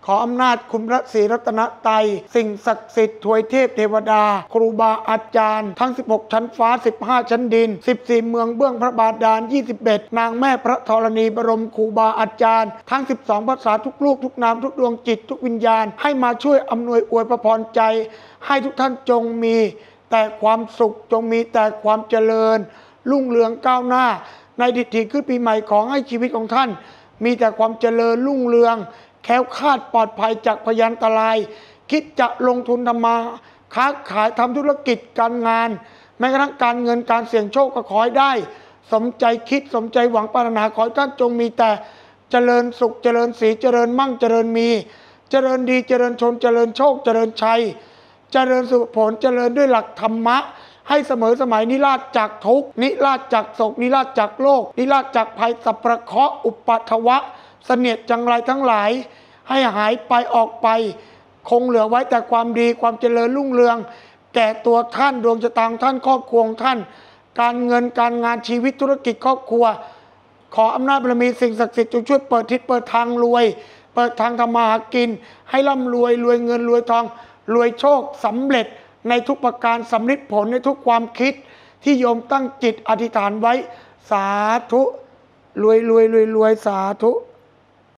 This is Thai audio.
ขออำนาจคุณพระศรีรัตนตรัยสิ่งศักดิ์สิทธิ์ถวยเทพเทวดาครูบาอาจารย์ทั้ง16ชั้นฟ้า15ชั้นดิน14เมืองเบื้องพระบาดาล21นางแม่พระธรณีบรมครูบาอาจารย์ทั้ง12ภาษาทุกลูกทุกนามทุกดวงจิตทุกวิญญาณให้มาช่วยอำนวยอวยพรใจให้ทุกท่านจงมีแต่ความสุขจงมีแต่ความเจริญรุ่งเรืองก้าวหน้าในดิถีขึ้นปีใหม่ของให้ชีวิตของท่านมีแต่ความเจริญรุ่งเรืองแคล้วคลาดปลอดภัยจากพยันตรายคิดจะลงทุนทำมาค้าขายทำธุรกิจการงานแม้กระทั่งการเงินการเสี่ยงโชคก็ขอให้ได้สมใจคิดสมใจหวังปรารถนาขอให้ท่านจงมีแต่เจริญสุขเจริญสีเจริญมั่งเจริญมีเจริญดีเจริญชนเจริญโชคเจริญชัยเจริญสุขผลเจริญด้วยหลักธรรมะให้เสมอสมัยนิราชจากทุกข์นิราชจากโศกนิราชจากโลกนิราชจากภัยสัพพะเคราะห์อุปัทวะเสนียดจังไรทั้งหลายให้หายไปออกไปคงเหลือไว้แต่ความดีความเจริญรุ่งเรืองแก่ตัวท่านดวงชะตาของท่านครอบครัวของท่านการเงินการงานชีวิตธุรกิจครอบครัวขออำนาจบารมีสิ่งศักดิ์สิทธิ์จงช่วยเปิดทิศเปิดทางรวยเปิดทางทำมาหากินให้ร่ำรวยรวยเงินรวยทองรวยโชคสำเร็จในทุกประการสำเร็จผลในทุกความคิดที่โยมตั้งจิตอธิษฐานไว้สาธุรวยรวยรวยรวยสาธุ